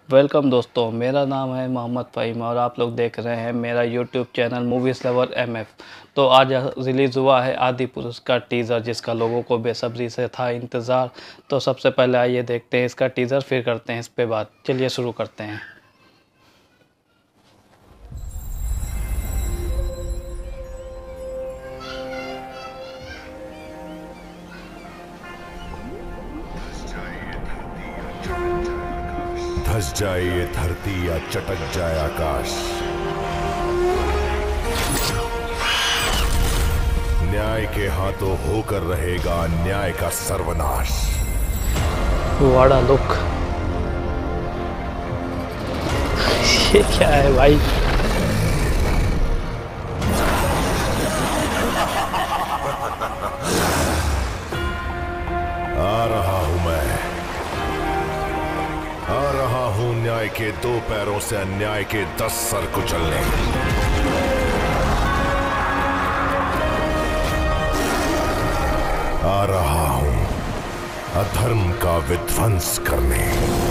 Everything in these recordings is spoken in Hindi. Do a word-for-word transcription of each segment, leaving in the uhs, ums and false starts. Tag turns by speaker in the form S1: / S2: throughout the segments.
S1: वेलकम दोस्तों, मेरा नाम है मोहम्मद फ़हीम और आप लोग देख रहे हैं मेरा YouTube channel movies lover M F. तो आज रिलीज़ हुआ है आदि पुरुष का टीज़र, जिसका लोगों को बेसब्री से था इंतज़ार। तो सबसे पहले आइए देखते हैं इसका टीज़र, फिर करते हैं इस पे बात। चलिए शुरू करते हैं।
S2: धस जाए ये धरती या चटक जाए आकाश, न्याय के हाथों होकर रहेगा न्याय का सर्वनाश।
S1: वाड़ा लुक, ये क्या है भाई?
S2: आ रहा हूं मैं, आ रहा हूं न्याय के दो पैरों से अन्याय के दस सर कुचलने। आ रहा हूं अधर्म का विध्वंस करने।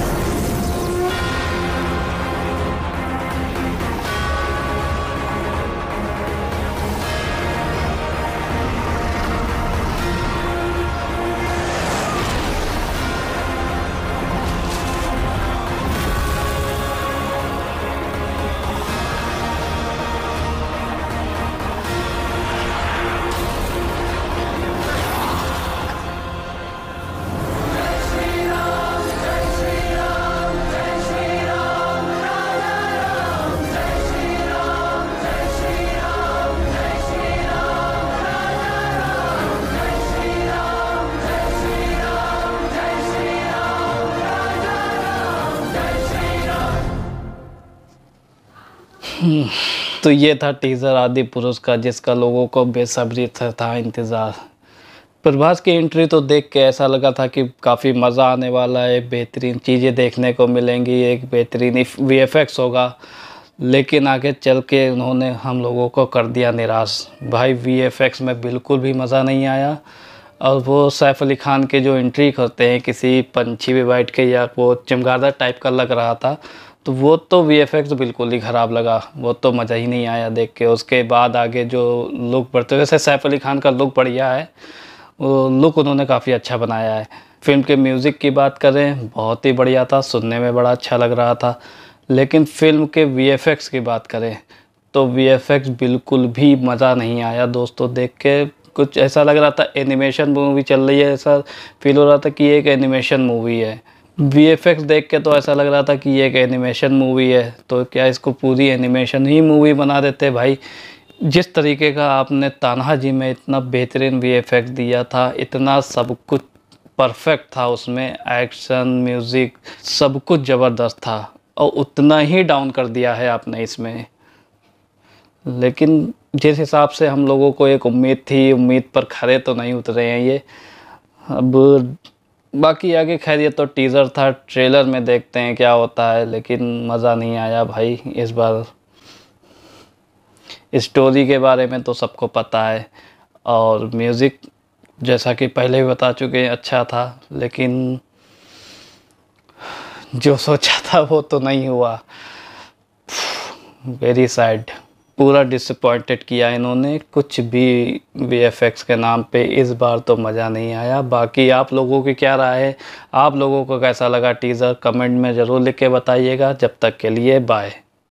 S1: तो ये था टीज़र आदि पुरुष का, जिसका लोगों को बेसब्री से था इंतज़ार। प्रभास की एंट्री तो देख के ऐसा लगा था कि काफ़ी मज़ा आने वाला है, बेहतरीन चीज़ें देखने को मिलेंगी, एक बेहतरीन वी एफ एक्स होगा। लेकिन आगे चल के उन्होंने हम लोगों को कर दिया निराश। भाई वी एफ एक्स में बिल्कुल भी मज़ा नहीं आया। और वो सैफ अली खान के जो एंट्री करते हैं किसी पंछी पे बैठ के, या वो चमगादड़ टाइप का लग रहा था, तो वो तो वी एफ एक्स बिल्कुल ही ख़राब लगा। वो तो मज़ा ही नहीं आया देख के। उसके बाद आगे जो लुक बढ़ते, वैसे सैफ अली खान का लुक बढ़िया है, वो लुक उन्होंने काफ़ी अच्छा बनाया है। फिल्म के म्यूज़िक की बात करें, बहुत ही बढ़िया था, सुनने में बड़ा अच्छा लग रहा था। लेकिन फिल्म के वी एफ एक्स की बात करें तो वी एफ एक्स बिल्कुल भी मज़ा नहीं आया दोस्तों देख के। कुछ ऐसा लग रहा था एनिमेशन मूवी चल रही है, ऐसा फील हो रहा था कि एक एनिमेशन मूवी है। वी एफ एक्स देख के तो ऐसा लग रहा था कि ये एक एनिमेशन मूवी है, तो क्या इसको पूरी एनिमेशन ही मूवी बना देते भाई। जिस तरीके का आपने तान्हा जी में इतना बेहतरीन वी एफ एक्स दिया था, इतना सब कुछ परफेक्ट था उसमें, एक्शन म्यूज़िक सब कुछ ज़बरदस्त था, और उतना ही डाउन कर दिया है आपने इसमें। लेकिन जिस हिसाब से हम लोगों को एक उम्मीद थी, उम्मीद पर खरे तो नहीं उतरे हैं ये। अब बाकी आगे खैर ये तो टीज़र था, ट्रेलर में देखते हैं क्या होता है। लेकिन मज़ा नहीं आया भाई इस बार। स्टोरी के बारे में तो सबको पता है, और म्यूज़िक जैसा कि पहले भी बता चुके हैं अच्छा था, लेकिन जो सोचा था वो तो नहीं हुआ। वेरी सैड, पूरा डिसअपॉइंटेड किया इन्होंने। कुछ भी वी एफ एक्स के नाम पे इस बार तो मज़ा नहीं आया। बाकी आप लोगों की क्या राय है, आप लोगों को कैसा लगा टीज़र, कमेंट में ज़रूर लिख के बताइएगा। जब तक के लिए बाय।